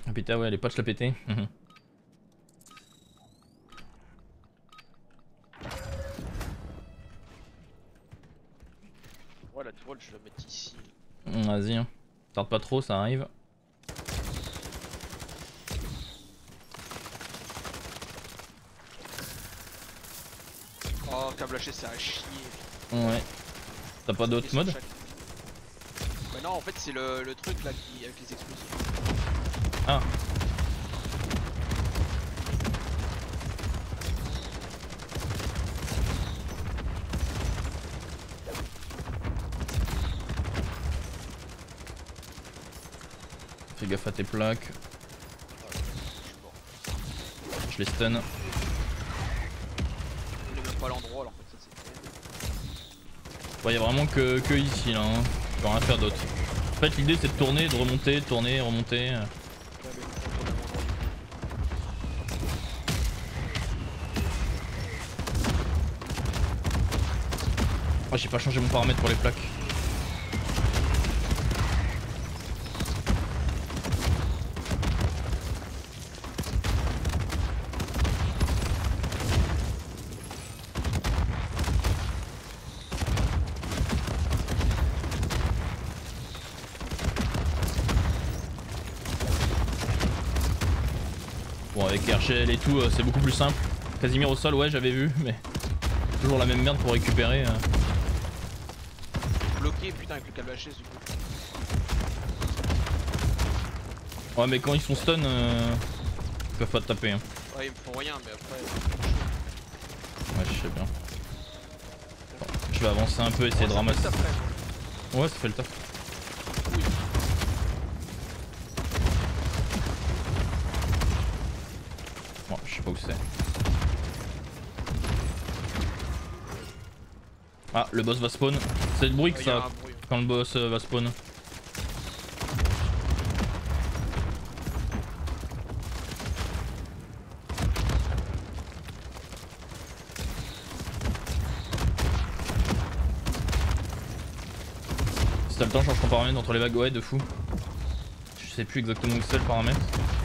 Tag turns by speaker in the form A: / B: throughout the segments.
A: Ah putain ouais les patchs l'a pété.
B: Ouais la tourelle je vais la mettre ici.
A: Vas-y hein. Tarde pas trop, ça arrive.
B: Oh câble haché c'est à chier.
A: Ouais. T'as pas d'autres modes?
B: Bah non en fait c'est le truc là qui avec les explosifs.
A: Ah. Fais gaffe à tes plaques. Je les stun.
B: On est même pas à l'endroit alors que ça c'est.
A: Ouais, y'a vraiment que ici là, hein. Je peux rien faire d'autre. En fait, l'idée c'est de tourner, de remonter, tourner, remonter. Oh, j'ai pas changé mon paramètre pour les plaques. Bon, avec RGL et tout, c'est beaucoup plus simple. Casimir au sol, ouais, j'avais vu, mais toujours la même merde pour récupérer.
B: Bloqué putain avec le câble haché du coup.
A: Ouais, mais quand ils sont stun, ils peuvent pas te taper. Hein.
B: Ouais ils me font rien mais après.
A: Ouais, je sais bien. Bon, je vais avancer un peu, essayer de ramasser. Ouais, ça fait le taf.
B: Oui.
A: Bon, je sais pas où c'est. Ah, le boss va spawn. C'est le bruit que ça quand le boss va spawn. Si t'as le temps, change ton paramètre entre les vagues, ouais, de fou. Je sais plus exactement où c'est le paramètre.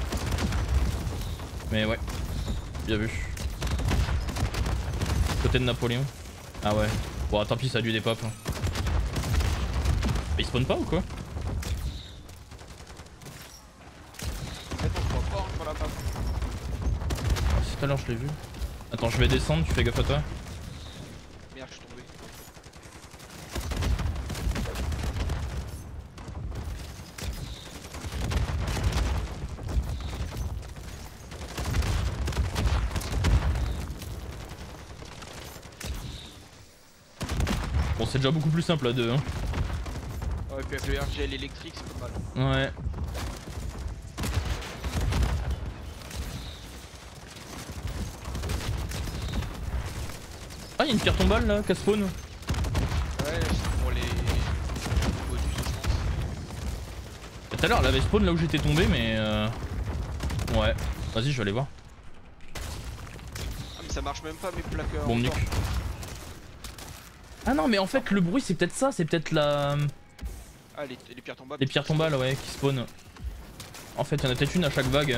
A: Mais ouais, bien vu. Côté de Napoléon. Ah ouais. Bon, tant pis, ça a dû des pop. Hein. Mais il spawn pas ou quoi? Ah, si tout à l'heure je l'ai vu. Attends, je vais descendre, tu fais gaffe à toi.
B: Merde, je suis tombé.
A: Bon, c'est déjà beaucoup plus simple à deux. Hein.
B: Ouais, puis avec le RGL électrique, c'est pas mal.
A: Ouais. Ah, y'a une pierre tombale là, qui spawn.
B: Ouais, c'est pour les bonus, je pense.
A: Tout à l'heure, elle avait spawn là où j'étais tombé, mais ouais. Vas-y, je vais aller voir.
B: Ah, mais ça marche même pas mes plaqueurs.
A: Bon, nuque. Ah non, mais en fait, le bruit, c'est peut-être ça, c'est peut-être la.
B: Ah, les pierres tombales.
A: Les pierres tombales, ouais, qui spawn. En fait, il y en a peut-être une à chaque vague.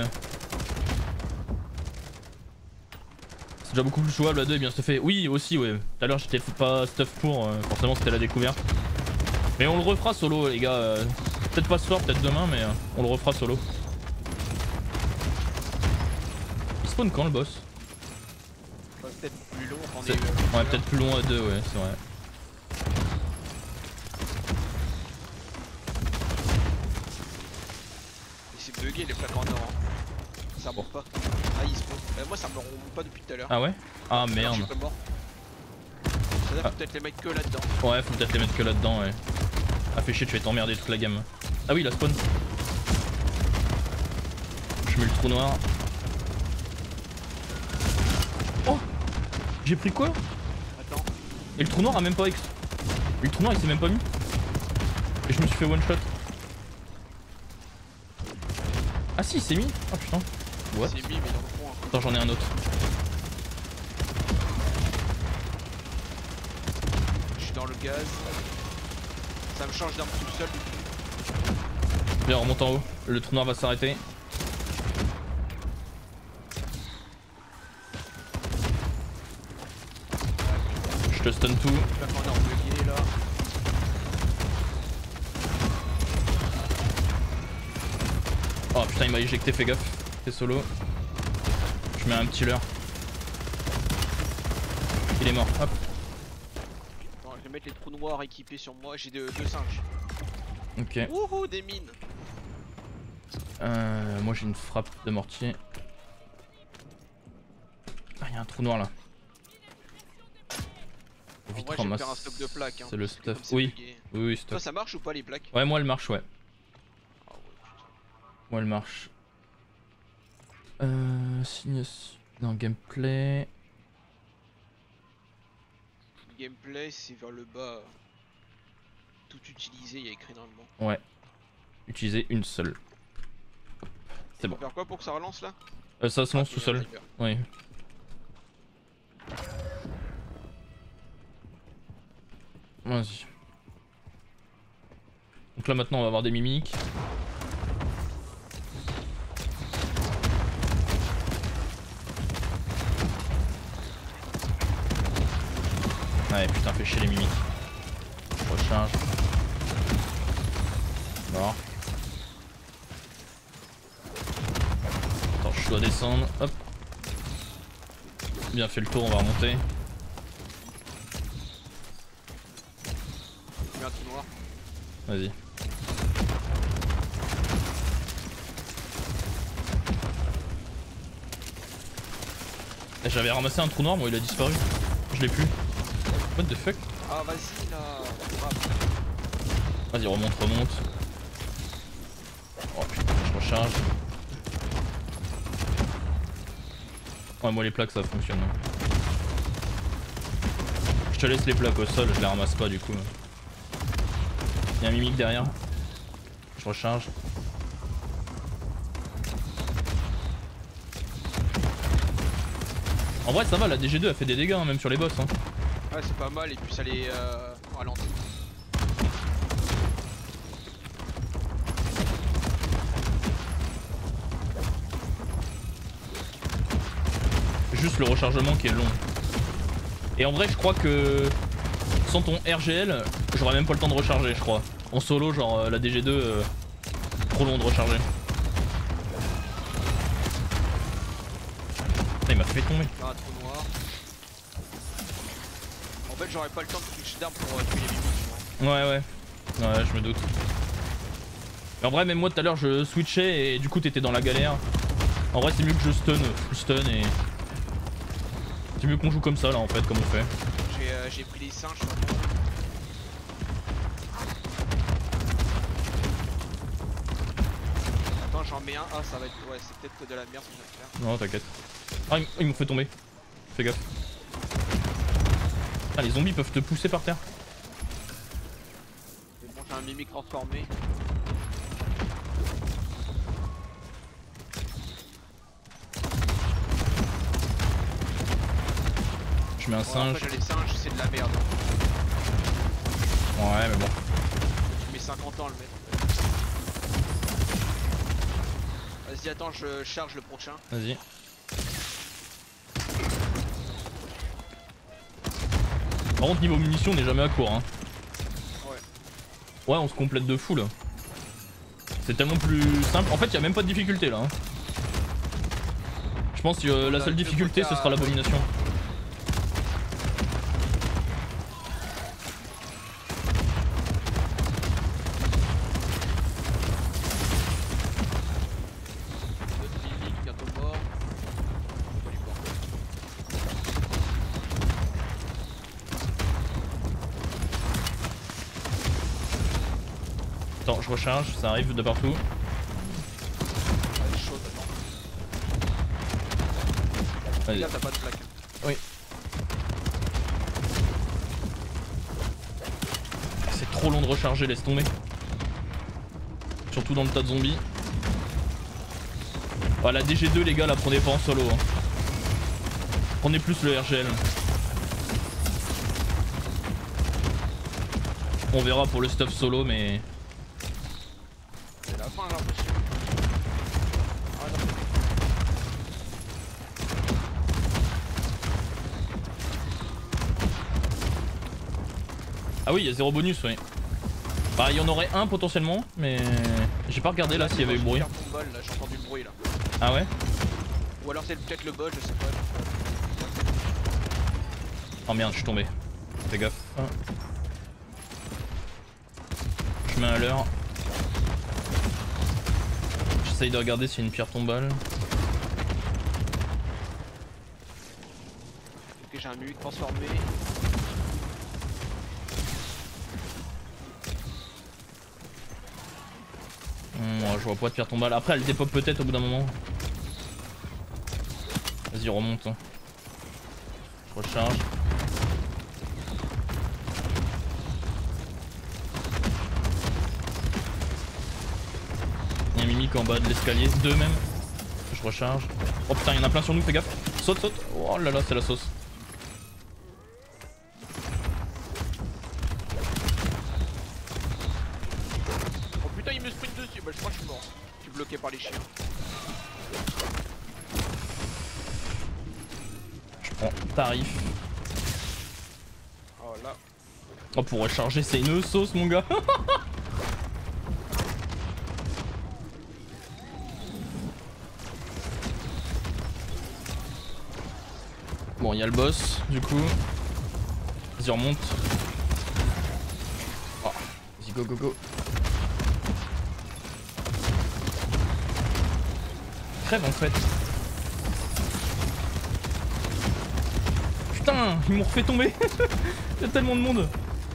A: C'est déjà beaucoup plus jouable à deux et bien stuffé. Oui, aussi, ouais. Tout à l'heure, j'étais pas stuff pour, forcément, c'était la découverte. Mais on le refera solo, les gars. Peut-être pas ce soir, peut-être demain, mais on le refera solo. Il spawn quand le boss?
B: Peut-être plus long,
A: ouais, peut-être plus long à deux, ouais, c'est vrai.
B: C'est bugué les plaques en or. Hein. Ça remonte pas. Ah, il spawn. Moi, ça me remonte pas depuis tout à l'heure.
A: Ah ouais? Ah merde.
B: Je suis mort. C'est-à-dire faut peut-être les mettre que là-dedans.
A: Ouais, faut peut-être les mettre que là-dedans, ouais. Ah, fais chier, tu vas t'emmerder toute la gamme. Ah oui, la spawn. Je mets le trou noir. Oh! J'ai pris quoi?
B: Attends.
A: Et le trou noir a même pas le trou noir il s'est même pas mis. Et je me suis fait one shot. Ah si, il s'est mis. Oh putain. What?
B: C'est mis mais dans le fond. Hein.
A: Attends, j'en ai un autre.
B: Je suis dans le gaz. Ça me change d'arme tout seul.
A: Viens, on remonte en haut. Le trou noir va s'arrêter. te stun tout.
B: Là, on est en bugué là.
A: Oh putain, il m'a éjecté, fais gaffe. T'es solo. Je mets un petit leurre. Il est mort, hop.
B: Attends, je vais mettre les trous noirs équipés sur moi, j'ai deux singes.
A: Ok.
B: Wouhou, des mines.
A: Moi j'ai une frappe de mortier. Ah, il y a un trou noir là.
B: En
A: Vite
B: vrai, je vais me
A: ramasse.
B: faire un stock de plaques. Hein,
A: C'est le
B: parce que
A: stuff.
B: comme c'est
A: Oui.
B: bugué.
A: Oui,
B: Toi,
A: stop.
B: ça marche ou pas les plaques?
A: Ouais, moi elle marche, ouais.
B: Ah ouais, putain.
A: Moi elle marche. Signe dans gameplay.
B: Le gameplay, c'est vers le bas. Tout utilisé, il y a écrit normalement.
A: Ouais. Utiliser une seule. C'est bon.
B: Faire quoi pour que ça relance là?
A: Ça se lance tout seul. Oui. Vas-y. Donc là maintenant on va avoir des mimiques. Ouais putain, fais chier les mimiques. Recharge. Mort. Attends, je dois descendre. Hop. Bien fait le tour, on va remonter.
B: Je mets un trou noir.
A: Vas-y. J'avais ramassé un trou noir, moi il a disparu. Je l'ai plus. What the fuck?
B: Ah, vas-y là.
A: Vas-y, remonte. Oh putain, je recharge. Ouais, moi les plaques ça fonctionne. Je te laisse les plaques au sol, je les ramasse pas du coup. Il y a un mimique derrière. Je recharge. En vrai ça va, la DG2 a fait des dégâts hein, même sur les boss hein.
B: Ouais, c'est pas mal et puis ça les ralentit.
A: Juste le rechargement qui est long. Et en vrai je crois que sans ton RGL, j'aurais même pas le temps de recharger je crois. En solo genre la DG2 trop long de recharger. Putain, il m'a fait tomber.
B: Là, un trou noir. En fait j'aurais pas le temps de switch d'armes pour tuer les mimiques, tu vois.
A: Ouais ouais, je me doute. Mais en vrai même moi tout à l'heure je switchais et du coup t'étais dans la galère. En vrai c'est mieux que je stun, full stun et... C'est mieux qu'on joue comme ça là en fait, comme on fait.
B: J'ai pris les singes sur moi. Attends, j'en mets un. Ah, ça va être. Ouais, c'est peut-être de la merde ce que je viens de faire.
A: Non t'inquiète. Ah ils m'ont fait tomber. Fais gaffe. Ah les zombies peuvent te pousser par terre.
B: Mais bon, j'ai un mimique transformé.
A: Je mets un singe.
B: Après, j'ai les singes, c'est de la merde.
A: Ouais mais bon.
B: Tu mets 50 ans le mettre. Vas-y, attends, je charge le prochain.
A: Vas-y. Par contre niveau munitions on n'est jamais à court hein. Ouais on se complète de fou là. C'est tellement plus simple. En fait il y a même pas de difficulté là hein. Je pense que la seule difficulté ce sera l'abomination. Attends, je recharge, ça arrive de partout.
B: Elle est chaude, attends.
A: Vas-y.
B: Là, t'as pas de plaque.
A: Oui. C'est trop long de recharger, laisse tomber. Surtout dans le tas de zombies. Ah, la DG2 les gars, la prenez pas en solo. Hein. Prenez plus le RGL. On verra pour le stuff solo mais...
B: C'est la fin, j'ai l'impression. Ah non.
A: Ah oui, il y a 0 bonus, oui. Bah, il y en aurait un potentiellement, mais j'ai pas regardé là s'il y avait eu le bruit.
B: Là, j'ai entendu le bruit là.
A: Ah ouais?
B: Ou alors c'est peut-être le bol, je sais pas.
A: Oh merde, je suis tombé. Fais gaffe. Je mets à l'heure. J'essaye de regarder s'il y a une pierre tombale.
B: Ok, j'ai un mimique transformé.
A: Ouais, je vois pas de pierre tombale. Après, elle dépop peut-être au bout d'un moment. Vas-y, remonte. Je recharge. Il y a un mimique en bas de l'escalier, 2 même. Je recharge. Oh putain, il y en a plein sur nous, fais gaffe. Saute, saute. Oh là là, c'est la sauce.
B: Oh putain, il me sprint dessus. Bah, je crois que je suis mort. Je suis bloqué par les chiens.
A: Je prends tarif.
B: Oh là.
A: Oh, pour recharger, c'est une sauce, mon gars. Bon, il y a le boss, du coup. Vas-y, remonte. Oh, vas-y, go, go, go. Crève en fait. Putain, ils m'ont refait tomber. Il y a tellement de monde.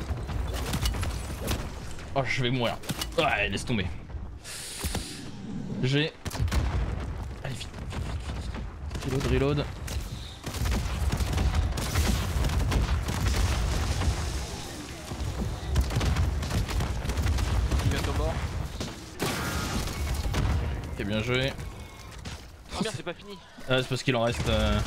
A: Oh, je vais mourir. Ouais, laisse tomber. J'ai... Allez, vite. Reload, reload.
B: Bientôt mort.
A: Ok, bien joué.
B: Oh merde, c'est pas fini.
A: Ah, c'est parce qu'il en reste...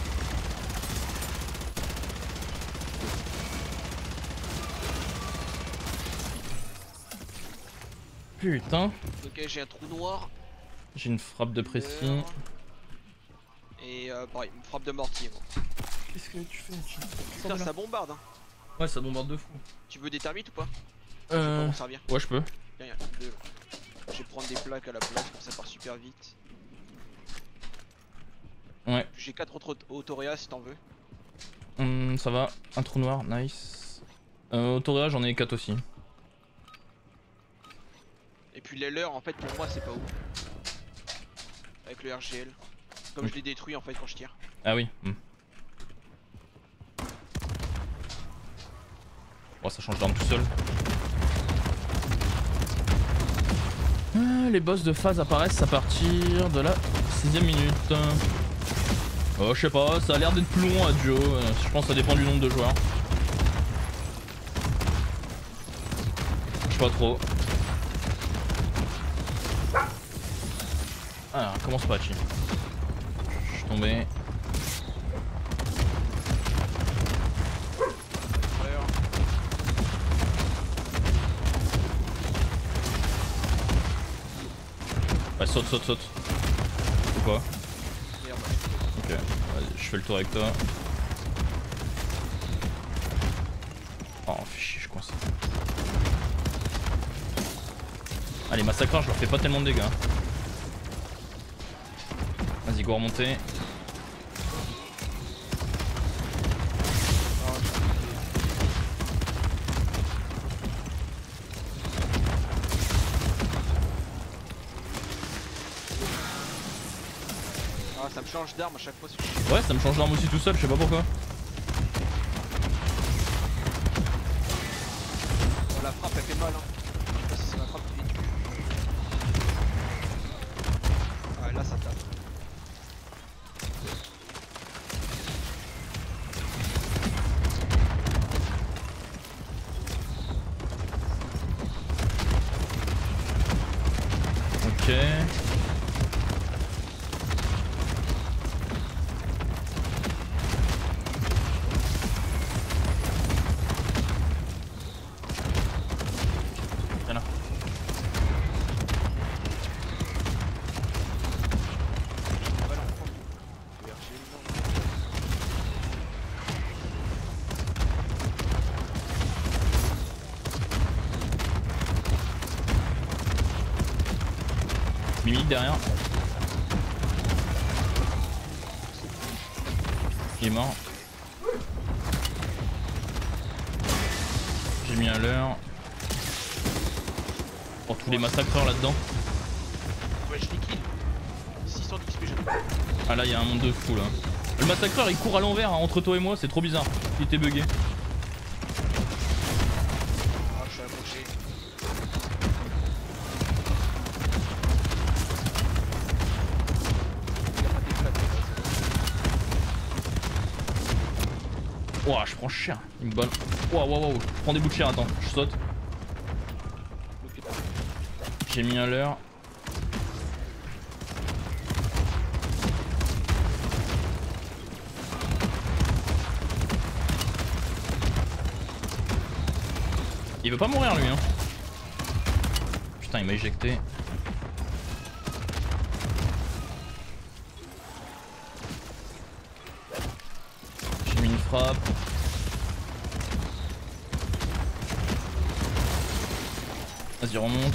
A: Putain.
B: Ok, j'ai un trou noir.
A: J'ai une frappe de précis.
B: Et pareil, une frappe de mortier. Moi.
A: Qu'est-ce que tu fais?
B: Putain, ça bombarde. Hein.
A: Ouais, ça bombarde de fou.
B: Tu veux des termites ou pas? Je vais pas m'en servir.
A: Ouais, je peux.
B: Tiens, y'a deux là. Je vais prendre des plaques à la place, comme ça part super vite.
A: Ouais.
B: J'ai 4 autres Autoréa si t'en veux.
A: Ça va. Un trou noir, nice. Autoréa, j'en ai 4 aussi.
B: Et puis les leurs, en fait, pour moi, c'est pas ouf. Avec le RGL. Comme je les détruis en fait quand je tire.
A: Ah oui. Oh, ça change d'arme tout seul. Les boss de phase apparaissent à partir de la 6ème minute. Oh, je sais pas, ça a l'air d'être plus long à duo. Je pense que ça dépend du nombre de joueurs. Je sais pas trop. Ah, commence pas, Chi. Je suis tombé. Ouais, saute, saute, saute. Ou pas?
B: Merde.
A: Ok, vas-y, je fais le tour avec toi. Oh, fais chier, je coince. Allez, massacreur, je leur fais pas tellement de dégâts. Vas-y, go remonter.
B: Ah, ça me change d'arme à chaque fois. Ce
A: Ouais, ça me change d'arme aussi tout seul, je sais pas pourquoi.
B: oh, la frappe elle fait mal. Hein. Je sais pas si c'est ma frappe qui fait. Ouais, là ça tape.
A: Ok. Mimique derrière. Il est mort. J'ai mis un leurre. Pour tous les massacreurs là-dedans.
B: Ouais, je les kill. 600 d'XP, j'ai.
A: Ah là, il y a un monde de fou là. Le massacreur il court à l'envers hein, entre toi et moi, c'est trop bizarre. Il était bugué.
B: Ah, je suis accroché. Il y a pas d'éclat.
A: Ouah, je prends cher. Il me balle. Ouah, ouah, ouah. Je prends des bouts de chair, attends, je saute. J'ai mis un leurre. Il veut pas mourir lui hein. Putain il m'a éjecté. J'ai mis une frappe. Vas-y remonte.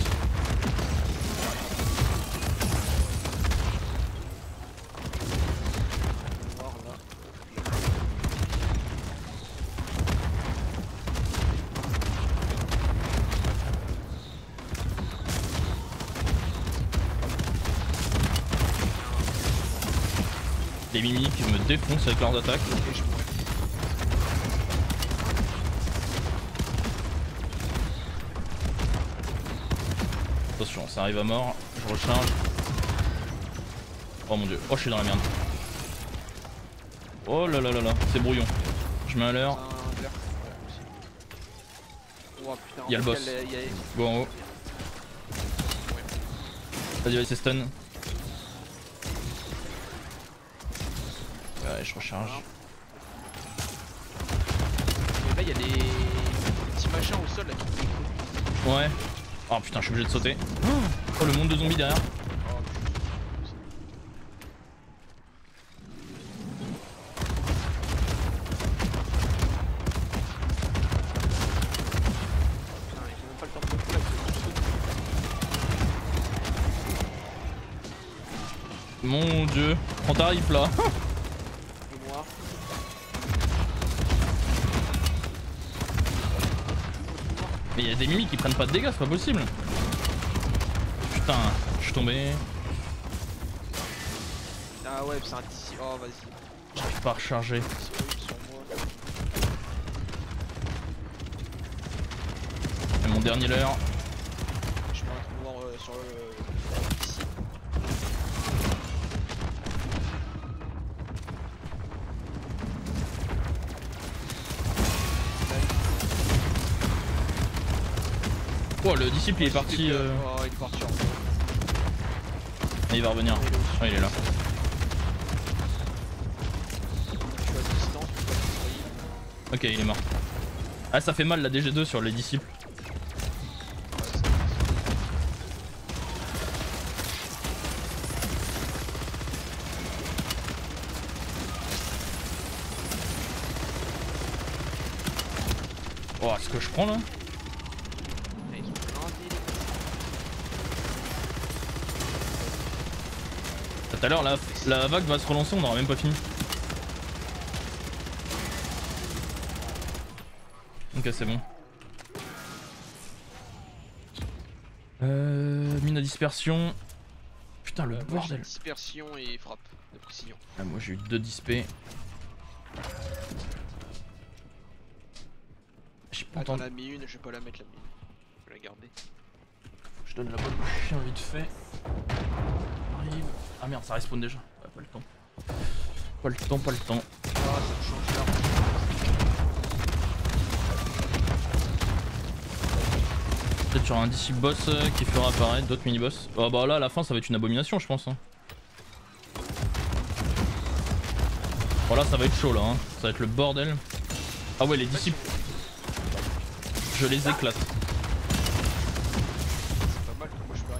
A: Les mimiques me défoncent avec leurs attaques. Attention, ça arrive à mort. Je recharge. Oh mon dieu. Oh, je suis dans la merde. Oh là là là là. C'est brouillon. Je mets un leurre. Il y a le boss. Go en haut. Vas-y, vas-y, c'est stun. Ouais, je recharge.
B: Et là, il y a des petits machins au sol là qui me.
A: Ouais. Oh putain, je suis obligé de sauter. Oh, le monde de zombies derrière. Mon dieu, prends ta rip là. Mais il y a des mimiques qui prennent pas de dégâts, c'est pas possible. Putain, je suis tombé.
B: Ah ouais, c'est un DC. Oh vas-y.
A: J'arrive pas à recharger. C'est mon dernier leurre.
B: Je mets un trou noir sur le DC.
A: Oh, le disciple il est parti.
B: Oh, il est parti en fait.
A: Il va revenir. Oh, il est là.
B: Je suis à distance,
A: Ok, il est mort. Ah, ça fait mal la DG2 sur les disciples. Oh, ce que je prends là. Tout à l'heure, la vague va se relancer, on n'aura même pas fini. Ok, c'est bon. Mine à dispersion. Putain, le bordel.
B: Dispersion et frappe de précision.
A: Ah, moi j'ai eu 2 dispés. J'ai pas
B: Attends,
A: entendu.
B: la mis une, je vais pas la mettre la mine. Je vais la garder.
A: Je donne la bonne chien vite fait. Arrive. Ah merde, ça respawn déjà. Ouais, pas le temps. Pas le temps, pas le temps.
B: Ah, ça me change là.
A: Peut-être sur un DC boss qui fera apparaître d'autres mini-boss. Oh bah là à la fin ça va être une abomination je pense hein. Bon là ça va être chaud là hein. Ça va être le bordel. Ah ouais les disciples. Je les éclate.
B: C'est pas mal, moi je peux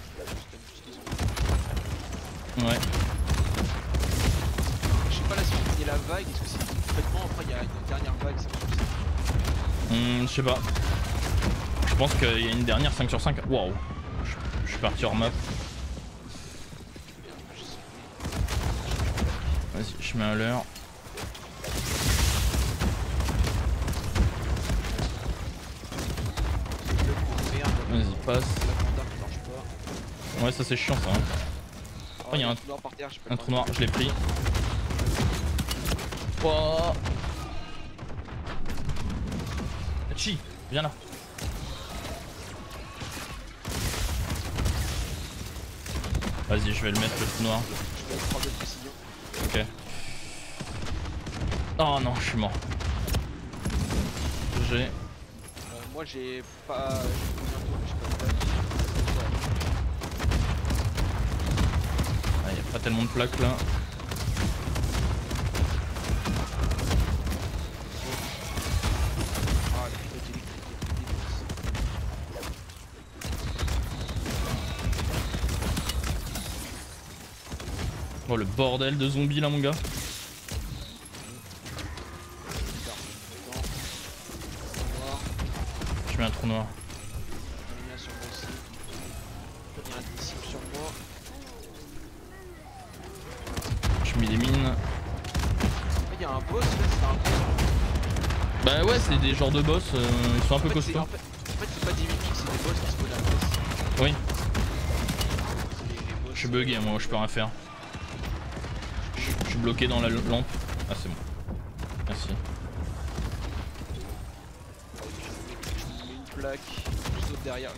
B: rien.
A: Ouais.
B: Je sais pas là si on finit la vague, est-ce que c'est complètement après il y a une dernière vague ça
A: Je sais pas. Je pense qu'il y a une dernière 5 sur 5. Waouh. Je suis parti hors map. Je mets un leurre. Vas-y, passe. Ouais, ça c'est chiant ça. Hein. Oh, il y a un trou noir, je l'ai pris. Oh. Chi, viens là. Vas-y, je vais le mettre le trou noir. Ok. Oh non, je suis mort. J'ai.
B: Moi j'ai pas.
A: Ah, y a pas tellement de plaques là. Oh le bordel de zombies là mon gars. Je mets un trou noir. Je mets des mines.
B: Il y a un boss là, c'est un boss.
A: Bah ouais, c'est des genres de boss, ils sont un peu costauds.
B: En fait c'est pas des mimiques, c'est des boss qui se spawnent à la boss.
A: Oui. Je suis bugué moi, je peux rien faire. Je suis bloqué dans la lampe. Ah c'est bon. Merci.
B: Je mets une plaque, je saute derrière.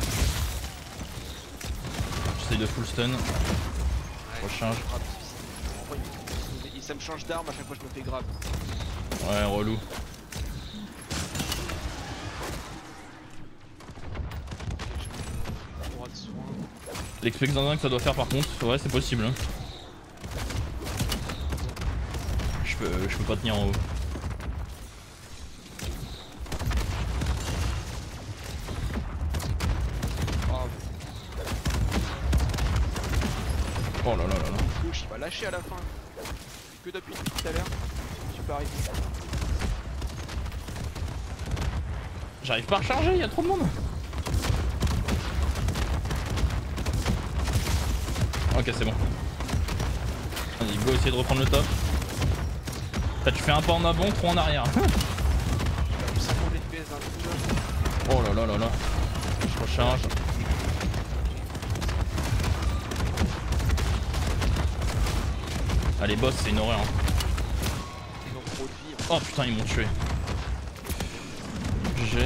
A: J'essaye de full stun. Recharge.
B: Ça me change d'arme à chaque fois que je me fais grave.
A: Ouais, relou. L'expect que ça doit faire par contre, ouais c'est possible. Hein. Je peux pas tenir en haut. Oh là là là là.
B: Il va lâcher à la fin. Que depuis tout à l'heure. Je suis pas arrivé.
A: J'arrive pas à recharger, y'a trop de monde. Ok c'est bon. Vas-y go essayer de reprendre le top. Là tu fais un pas en avant, 3 en arrière. Oh là là là là. Je recharge. Ah les boss c'est une horreur. Hein. Oh putain ils m'ont tué. J'ai...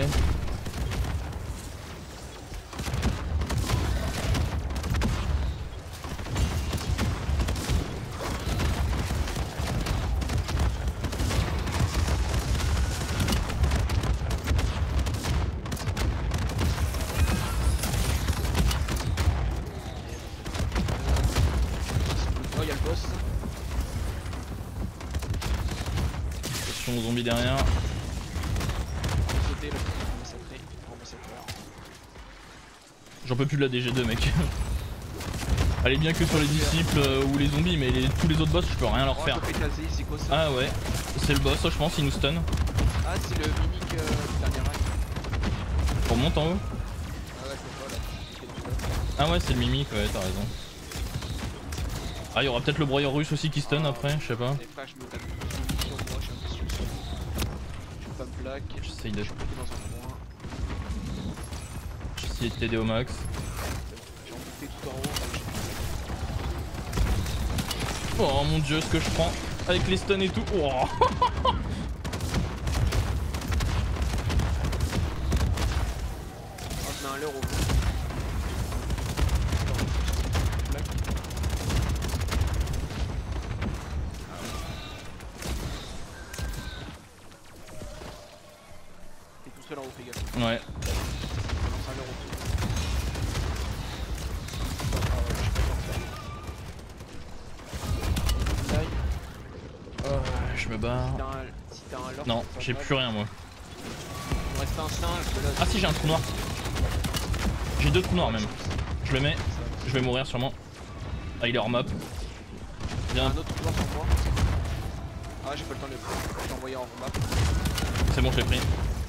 A: Attention aux zombies derrière. J'en peux plus de la DG2 mec. Elle est bien que sur les disciples ou les zombies mais tous les autres boss je peux rien leur faire. Ah ouais, c'est le boss je pense, il nous stun.
B: Ah c'est le mimique dernier rack.
A: On remonte en haut. Ah ouais c'est le mimique, ouais t'as raison. Ah y'aura peut-être le broyeur russe aussi qui stun après, je sais pas. J'essaye de... J'essaye de t'aider au max. Oh mon dieu ce que je prends avec les stuns et tout. Oh. Ouais. Je me barre. Non, j'ai plus rien moi. Ah si j'ai un trou noir. J'ai 2 trous noirs même. Je le mets, je vais mourir sûrement. Ah il est hors map. Viens.
B: Un autre trou noir pour moi. Ah j'ai pas le temps de le envoyer en map.
A: C'est bon je l'ai pris.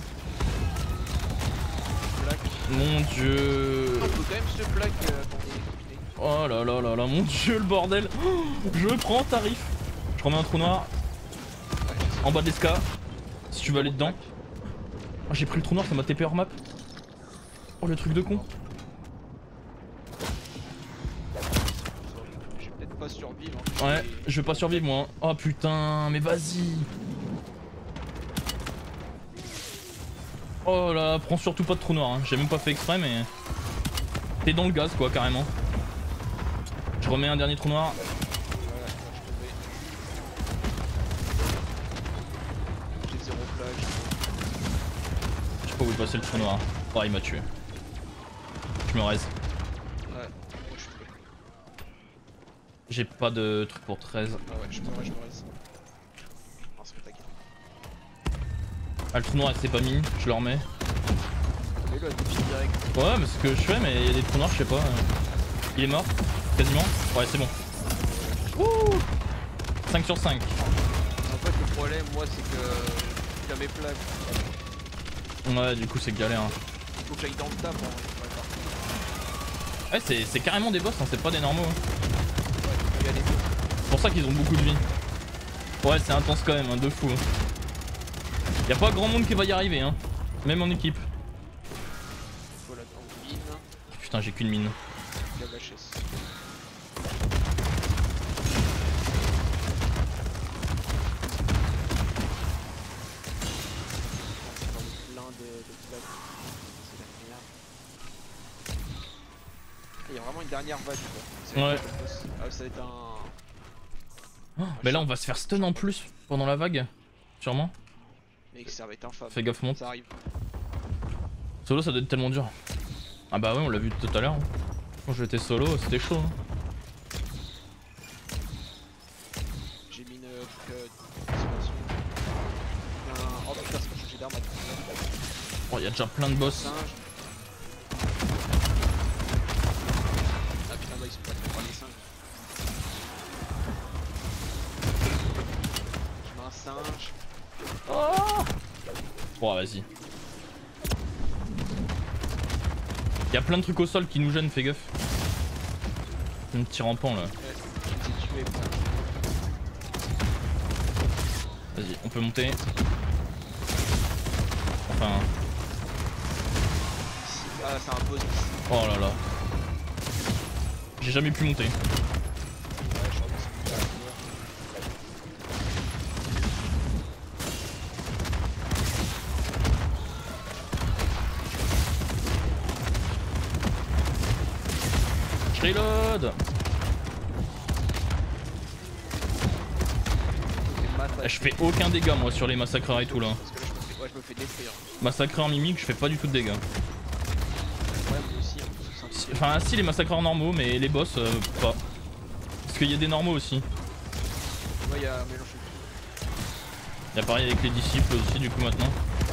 A: Mon dieu.
B: On peut quand même se plaque
A: Oh là là là là, mon dieu le bordel. Je prends tarif. Je remets un trou noir. En bas de l'esca. Si tu veux aller dedans. Oh, j'ai pris le trou noir, ça m'a TP hors map. Oh le truc de con.
B: Je vais peut-être pas survivre.
A: Ouais, je vais pas survivre moi. Oh putain, mais vas-y. Oh là, prends surtout pas de trou noir. Hein. J'ai même pas fait exprès, mais t'es dans le gaz quoi, carrément. Je remets un dernier trou noir.
B: J'ai 0 flash.
A: Je sais pas où est passé le trou noir. Oh, il m'a tué. Je me raise.
B: Ouais, moi je suis prêt.
A: J'ai pas de truc pour 13.
B: Ah ouais, je me reste. Non, c'est pas ta gueule.
A: Ah, le trou noir il s'est pas mis, je le remets.
B: Mais là, tu direct.
A: Ouais, mais c'est ce que je fais, mais il y a des trous noirs, je sais pas. Il est mort, quasiment. Ouais, c'est bon. Ouh 5 sur 5.
B: En fait, le problème, moi, c'est que j'ai jamais plaques.
A: Ouais, du coup, c'est galère. Hein.
B: Faut que j'aille dans le tap. Hein.
A: Ouais, c'est carrément des boss, hein, c'est pas des normaux. Hein.
B: Ouais, faut y aller.
A: C'est pour ça qu'ils ont beaucoup de vie. Ouais, c'est intense quand même, hein, de fou. Hein. Y'a pas grand monde qui va y arriver, hein. Même en équipe.
B: Voilà, dans le mine.
A: Putain, j'ai qu'une mine.
B: La HS. Plein de plaques. C'est la merde. Il y a vraiment une dernière vague quoi.
A: Ouais.
B: Ah, ça va être un.
A: Oh, mais là, on va se faire stun en plus pendant la vague. Sûrement.
B: Mec, ça va être infâme.
A: Fais gaffe, monte.
B: Ça arrive.
A: Solo, ça doit être tellement dur. Ah bah ouais, on l'a vu tout à l'heure. Hein. Quand j'étais solo, c'était chaud. Hein.
B: J'ai mis une dispersion. Oh putain, c'est pas changé d'arme.
A: Oh, il y a déjà plein de boss.
B: Singe. Ah putain, bah ils sont pas trop par les singes. Je mets un singe.
A: Oh, oh vas-y. Y'a plein de trucs au sol qui nous gênent, fais gaffe. Un petit rampant là.
B: Ouais, je les ai tués.
A: Vas-y, on peut monter. Enfin.
B: Ici. Ah, c'est un boss ici.
A: Oh là là. J'ai jamais pu monter.
B: Ouais, je crois que c'est pas
A: Je reload. Je fais aucun dégât moi sur les massacreurs et tout là.
B: Parce que là, je me fais détruire.
A: Massacreur mimique, je fais pas du tout de dégâts.
B: Ouais, moi aussi, hein, c'est
A: Enfin, si les massacreurs normaux, mais les boss, pas. Parce qu'il y a des normaux aussi.
B: Ouais, y'a un mélange.
A: Y'a pareil avec les disciples aussi, du coup, maintenant.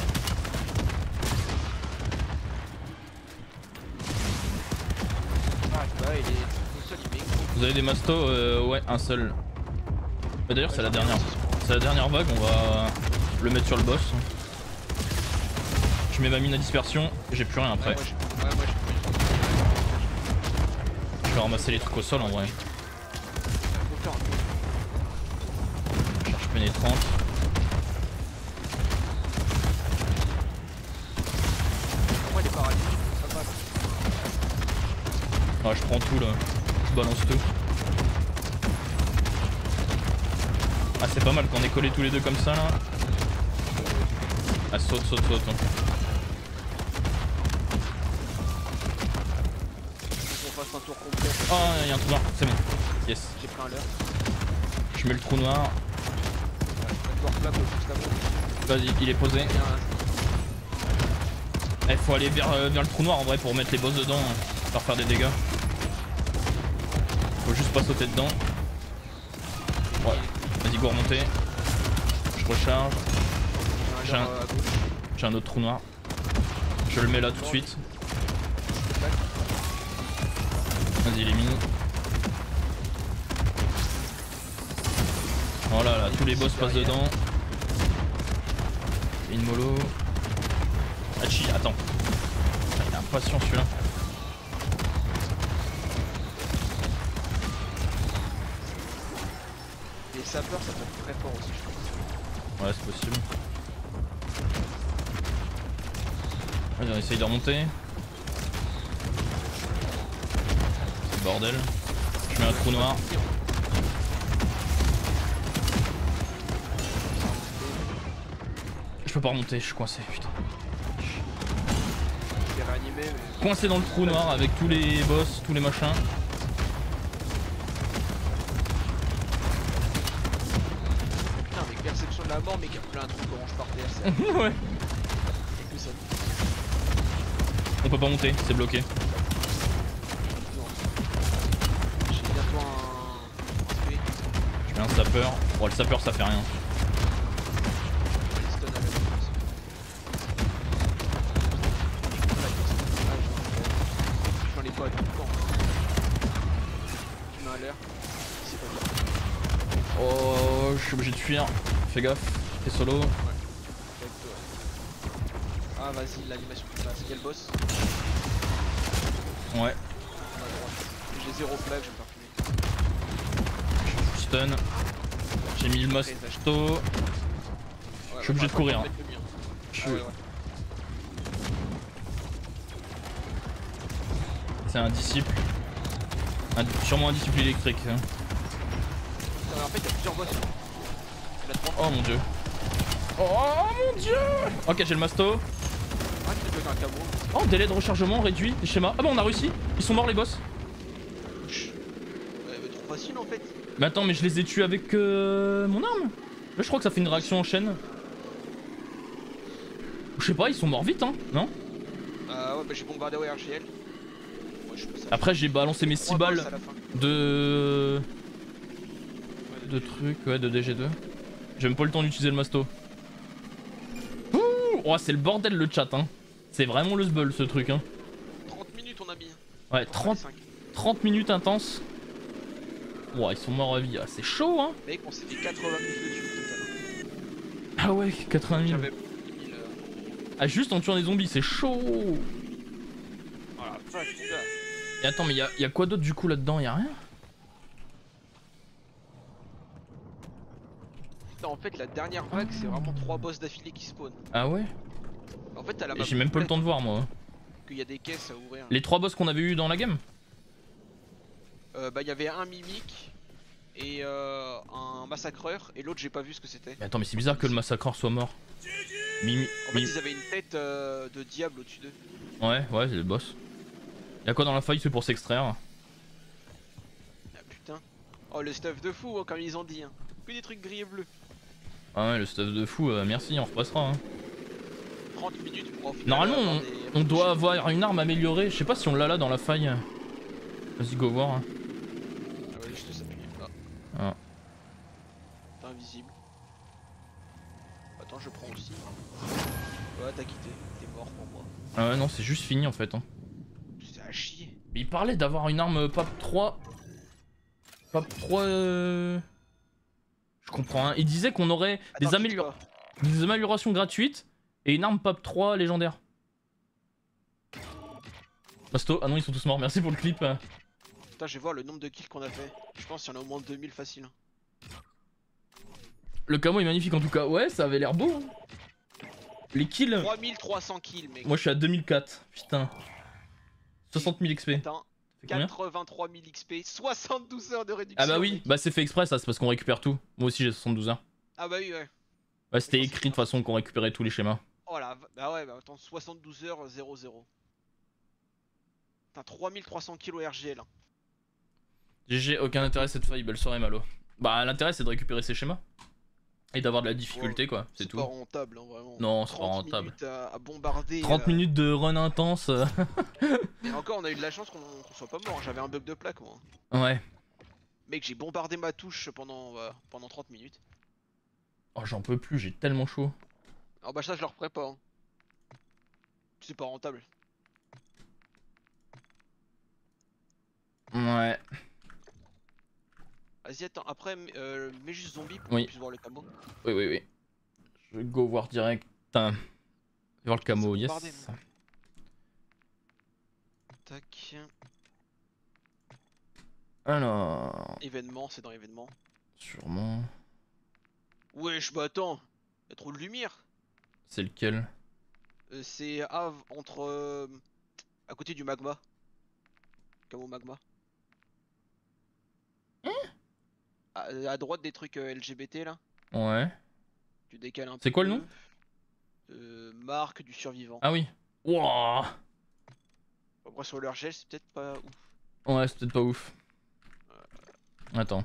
B: Ah, bah, il est tout seul, il est gros.
A: Vous avez des mastos ouais, un seul. Bah, d'ailleurs, c'est la dernière. C'est la dernière vague, on va le mettre sur le boss. Je mets ma mine à dispersion, j'ai plus rien après.
B: Ouais, moi j'ai
A: Je vais ramasser les trucs au sol en vrai. Charge pénétrante.
B: Moi il est paralysé, ça passe.
A: Ah, je prends tout là, je balance tout. Ah, c'est pas mal qu'on ait collé tous les deux comme ça là. Ah, saute.
B: Faut qu'on fasse un tour complet.
A: Oh, il y a un trou noir, c'est bon. Yes.
B: J'ai pris un leurre.
A: Je mets le trou noir. Vas-y, il est posé. Il faut aller vers le trou noir en vrai pour mettre les boss dedans, pour faire des dégâts. Faut juste pas sauter dedans. Ouais, vas-y, go remonter. Je recharge. J'ai un autre trou noir. Je le mets là tout de suite. Vas-y, il est mis. Voilà, là, tous les boss passent dedans. Une mollo. Hachi, attends. Il est impatient celui-là.
B: avec sa peur, ça peut être très fort aussi, je pense.
A: Ouais, c'est possible. Vas-y, on essaye de remonter. C'est le bordel. Je mets un trou noir. Je peux pas remonter, je suis coincé, putain.
B: Je l'ai réanimé, mais...
A: Coincé dans le trou noir avec tous les boss, tous les machins.
B: Putain, avec perception de la mort, mais qui a plein de trucs orange par terre, c'est...
A: Ouais.
B: Et que ça...
A: On peut pas monter, c'est bloqué.
B: Non. J'ai bientôt un... spé.
A: Je mets un sapeur. Bon, le sapeur ça fait rien.
B: Les stun à la défense. J'en ai pas tout le temps. Tu mets à l'air. C'est pas bien.
A: Oh, je suis obligé de fuir. Fais gaffe, t'es solo.
B: Ah vas-y, l'animation qui passe. Quel boss?
A: Ouais,
B: J'ai 0 flag, je vais me faire fumer.
A: stun. J'ai mis le masto. Je suis obligé de courir.
B: Ah ouais, ouais.
A: C'est un disciple. Sûrement un disciple électrique. Hein.
B: Non, mais en fait, il y a plusieurs boss. Il y en a 30.
A: Oh mon dieu. Oh mon dieu. Ok, j'ai le masto.
B: Ah, tu peux faire un cabot.
A: Oh, délai de rechargement réduit des schémas. Ah bah on a réussi. Ils sont morts les boss.
B: Ouais, mais trop facile en fait.
A: Mais attends, mais je les ai tués avec mon arme. Là je crois que ça fait une réaction en chaîne. Je sais pas, ils sont morts vite hein, non?
B: Ouais, bah j'ai bombardé au RGL. Ouais, je peux ça.
A: Après j'ai balancé mes 6 balles de trucs, ouais, de DG2. J'ai même pas le temps d'utiliser le masto. Ouh, oh, c'est le bordel le chat hein. C'est vraiment le sbull ce truc hein.
B: 30 minutes on a mis.
A: Ouais, 30 minutes intenses. Ouah, ils sont morts à vie, ah, c'est chaud hein.
B: Mec, on s'est fait 80 000 de tues total.
A: Ah ouais, 80 000.
B: J'avais 1000.
A: Ah juste en tuant des zombies, c'est chaud.
B: Voilà, vache, là.
A: Et attends, mais y'a quoi d'autre du coup là-dedans? Y'a rien?
B: Putain, en fait, la dernière vague, c'est vraiment 3 boss d'affilée qui spawnent.
A: Ah ouais?
B: En fait, t'as la map.
A: J'ai même pas le temps de voir moi.
B: Qu'il y a des caisses à ouvrir.
A: Les 3 boss qu'on avait eu dans la game?
B: Bah, il y avait un mimique et un massacreur, et l'autre, j'ai pas vu ce que c'était.
A: Mais attends, mais c'est bizarre que le massacreur soit mort.
B: En fait, ils avaient une tête de diable au-dessus d'eux.
A: Ouais, c'est le boss. Y'a quoi dans la faille? C'est pour s'extraire.
B: Ah putain. Oh, le stuff de fou, hein, comme ils ont dit. Hein. Que des trucs gris et bleus.
A: Ah ouais, le stuff de fou, merci, on repassera. Hein.
B: 30 minutes pour au final,
A: Normalement, on doit avoir une arme améliorée. Je sais pas si on l'a là dans la faille. Vas-y, go voir. Hein.
B: Ah vas-y, je te laisse appuyer.
A: Ah.
B: T'es invisible. Attends, je prends aussi. Ouais, t'as quitté. T'es mort pour moi.
A: Ah ouais, non, c'est juste fini en fait. Hein.
B: C'est à chier.
A: Mais il parlait d'avoir une arme PAP 3. PAP 3. Je comprends. Hein. Il disait qu'on aurait des améliorations gratuites et une arme PAP 3 légendaire. Masto, ah non, ils sont tous morts. Merci pour le clip.
B: Putain, je vais voir le nombre de kills qu'on a fait. Je pense qu'il y en a au moins 2000 facile.
A: Le camo est magnifique en tout cas. Ouais, ça avait l'air beau. Hein. Les kills.
B: 3300 kills, mec.
A: Moi je suis à 2004. Putain. 60 000 XP.
B: Attends. 83 000 XP, 72 heures de réduction.
A: Ah bah oui,
B: mec.
A: bah c'est fait exprès ça, c'est parce qu'on récupère tout. Moi aussi j'ai 72 heures.
B: Ah bah oui, ouais.
A: Ouais, c'était écrit de toute façon qu'on récupérait tous les schémas.
B: Oh là, bah ouais, bah attends, 72 heures 00. Putain, 3300 kilos RGL. Hein.
A: GG, aucun intérêt cette faille, belle soirée Malo. Bah l'intérêt c'est de récupérer ces schémas. Et d'avoir de la difficulté
B: ouais,
A: quoi, c'est tout.
B: C'est pas rentable, hein, vraiment.
A: Non, c'est pas rentable.
B: 30 minutes à bombarder.
A: 30 minutes de run intense.
B: Et encore, on a eu de la chance qu'on soit pas mort. J'avais un bug de plaque, moi.
A: Ouais.
B: Mec, j'ai bombardé ma touche pendant 30 minutes.
A: Oh, j'en peux plus, j'ai tellement chaud.
B: Ah bah ça, je le referai pas. Hein. C'est pas rentable.
A: Ouais.
B: Vas-y, attends, après, mets juste zombie pour
A: Oui.
B: qu'on puisse voir le camo.
A: Oui. Je vais go voir direct. Voir le camo, yes.
B: Bombardé, tac.
A: Alors.
B: Événement, c'est dans événement.
A: Sûrement.
B: Wesh, bah attends, y'a trop de lumière.
A: C'est lequel?
B: C'est entre à côté du magma. Camo magma. À droite des trucs LGBT là.
A: Ouais.
B: Tu décales un peu.
A: C'est quoi le nom?
B: Marque du survivant.
A: Ah oui. Wouah.
B: Après sur leur gel c'est peut-être pas ouf.
A: Ouais, c'est peut-être pas ouf. Attends.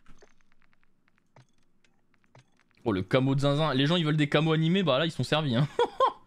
A: Oh, le camo de zinzin. Les gens ils veulent des camos animés, bah là ils sont servis hein.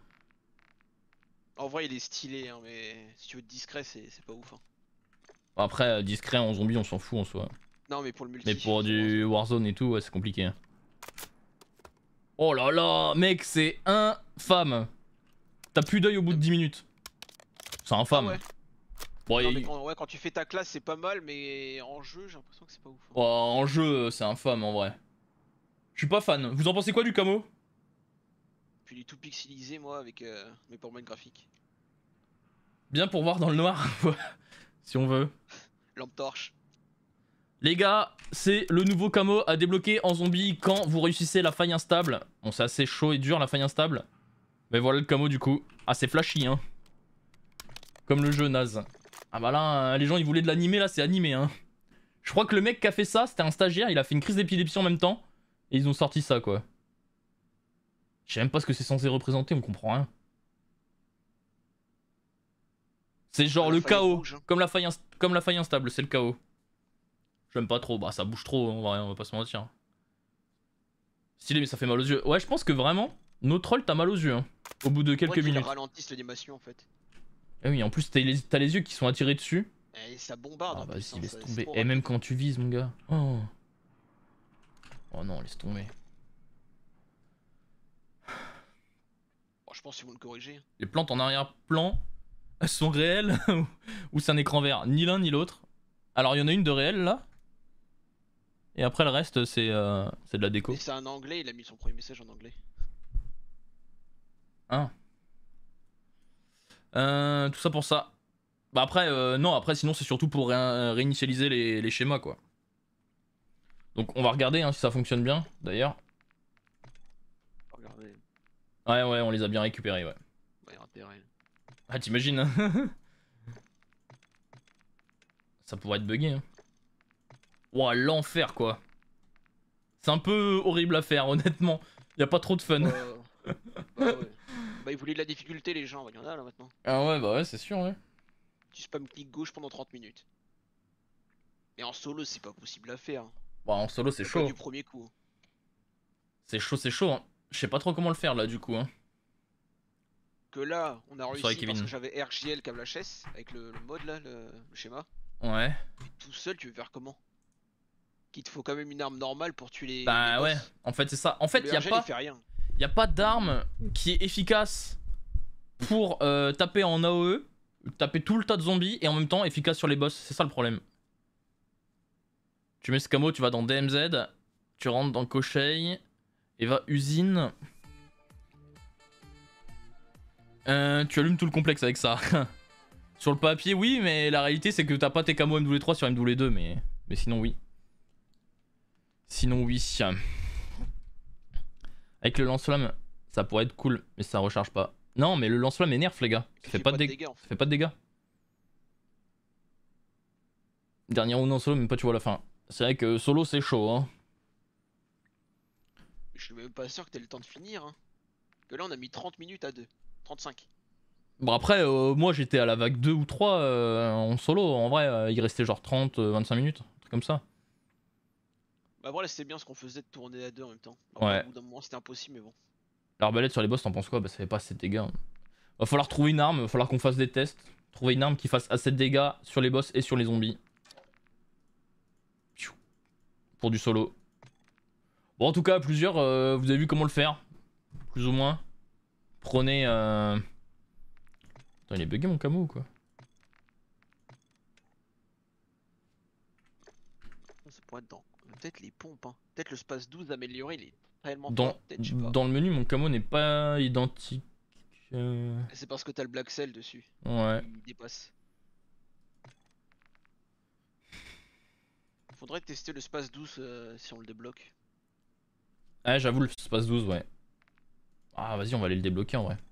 B: En vrai il est stylé hein, mais si tu veux être discret c'est pas ouf hein.
A: Après, discret en zombie, on s'en fout en soi.
B: Non mais pour le multi.
A: Mais pour du Warzone et tout, ouais, c'est compliqué. Hein. Oh là là, mec, c'est infâme. T'as plus d'œil au bout de 10 minutes. C'est infâme.
B: Ah ouais.
A: Bon,
B: Non, mais quand tu fais ta classe c'est pas mal, mais en jeu j'ai l'impression que c'est pas ouf. Hein.
A: Oh, en jeu, c'est infâme en vrai. Je suis pas fan. Vous en pensez quoi du camo?
B: Puis il est tout pixelisé moi avec mes paramètres graphiques.
A: Bien pour voir dans le noir, si on veut.
B: Lampe torche.
A: Les gars, c'est le nouveau camo à débloquer en zombie quand vous réussissez la faille instable. Bon, c'est assez chaud et dur la faille instable. Mais voilà le camo du coup. Ah, c'est flashy, hein. Comme le jeu naze. Ah bah là, les gens ils voulaient de l'animé, là c'est animé, hein. Je crois que le mec qui a fait ça, c'était un stagiaire, il a fait une crise d'épilepsie en même temps. Et ils ont sorti ça, quoi. Je sais même pas ce que c'est censé représenter, on comprend rien. C'est genre le chaos,
B: rouge, hein.
A: comme la faille instable, c'est le chaos. J'aime pas trop, bah ça bouge trop, on va pas se mentir. Stylé mais ça fait mal aux yeux. Ouais je pense que vraiment, nos trolls t'as mal aux yeux, hein, au bout de quelques minutes.
B: Ils ralentissent l'animation en fait.
A: Et oui en plus t'as les yeux qui sont attirés dessus.
B: Et ça bombarde.
A: Ah
B: en plus,
A: vas-y
B: hein,
A: laisse
B: c'est
A: tomber,
B: trop
A: et même
B: rapide.
A: quand tu vises mon gars. Oh, oh non laisse tomber.
B: Bon, je pense qu'ils vont le corriger.
A: Les plantes en arrière-plan, elles sont réelles ou c'est un écran vert? Ni l'un ni l'autre. Alors il y en a une de réelle là. Et après le reste c'est de la déco.
B: Et c'est un anglais, il a mis son premier message en anglais.
A: Hein. Tout ça pour ça. Bah après, non, après sinon c'est surtout pour réinitialiser les schémas quoi. Donc on va regarder hein, si ça fonctionne bien d'ailleurs.
B: Regardez,
A: Ouais ouais, on les a bien récupérés ouais.
B: bah, y a intérêt.
A: Ah t'imagines. Ça pourrait être bugué hein. Ouah l'enfer quoi. C'est un peu horrible à faire honnêtement. Y a pas trop de fun.
B: Bah ouais. Bah ils voulaient de la difficulté les gens, il y en a là maintenant.
A: Ah ouais bah ouais c'est sûr ouais.
B: Tu spam clic gauche pendant 30 minutes. Et en solo c'est pas possible à faire.
A: Bah en solo c'est
B: Pas
A: chaud.
B: du premier coup.
A: C'est chaud hein. Je sais pas trop comment le faire là du coup hein.
B: Que là, on a
A: Soirée,
B: réussi
A: Kevin.
B: parce que j'avais RGL câble HS avec le mode là, le schéma.
A: Ouais.
B: Tout seul, tu veux faire comment? Qu'il te faut quand même une arme normale pour tuer les
A: Bah
B: boss.
A: ouais, en fait c'est ça. En fait
B: Le
A: y a
B: RGL,
A: pas...
B: il fait rien.
A: Y a pas d'arme qui est efficace pour taper en AOE, taper tout le tas de zombies et en même temps efficace sur les boss. C'est ça le problème. Tu mets ce camo, tu vas dans DMZ, tu rentres dans Koshei, et va usine. Tu allumes tout le complexe avec ça. Sur le papier, oui, mais la réalité c'est que t'as pas tes camos MW3 sur MW2, mais sinon oui. Sinon oui. Avec le lance-flamme, ça pourrait être cool, mais ça recharge pas. Non, mais le lance-flamme est nerf, les gars. Ça fait pas de dégâts.
B: En fait.
A: Ça fait pas de dégâts. Dernier round en solo, même pas tu vois la fin. C'est vrai que solo c'est chaud, hein.
B: Je suis même pas sûr que t'aies le temps de finir. Hein. Que là, on a mis 30 minutes à 2. 35.
A: Bon après, moi j'étais à la vague 2 ou 3 en solo. En vrai, il restait genre 30, 25 minutes, un truc comme ça.
B: Bah voilà, c'était bien ce qu'on faisait de tourner à 2 en même temps.
A: Ouais.
B: Au bout d'un moment, c'était impossible, mais bon.
A: L'arbalète sur les boss, t'en penses quoi? Bah ça fait pas assez de dégâts. Hein. Va falloir trouver une arme, va falloir qu'on fasse des tests. Trouver une arme qui fasse assez de dégâts sur les boss et sur les zombies. Pour du solo. Bon en tout cas, plusieurs, vous avez vu comment le faire. Plus ou moins. Prenez... Attends, il est bugué mon camo ou quoi?
B: Ça pourrait être dans... Peut-être les pompes, hein. Peut-être le space 12 amélioré, il est réellement
A: Dans,
B: fort. Peut-être, je sais pas.
A: dans le menu, mon camo n'est pas identique.
B: C'est parce que t'as le Black Cell dessus.
A: Ouais.
B: Il dépasse. Faudrait tester le space 12 si on le débloque.
A: Ouais, j'avoue, le space 12, ouais. Ah, vas-y, on va aller le débloquer en vrai.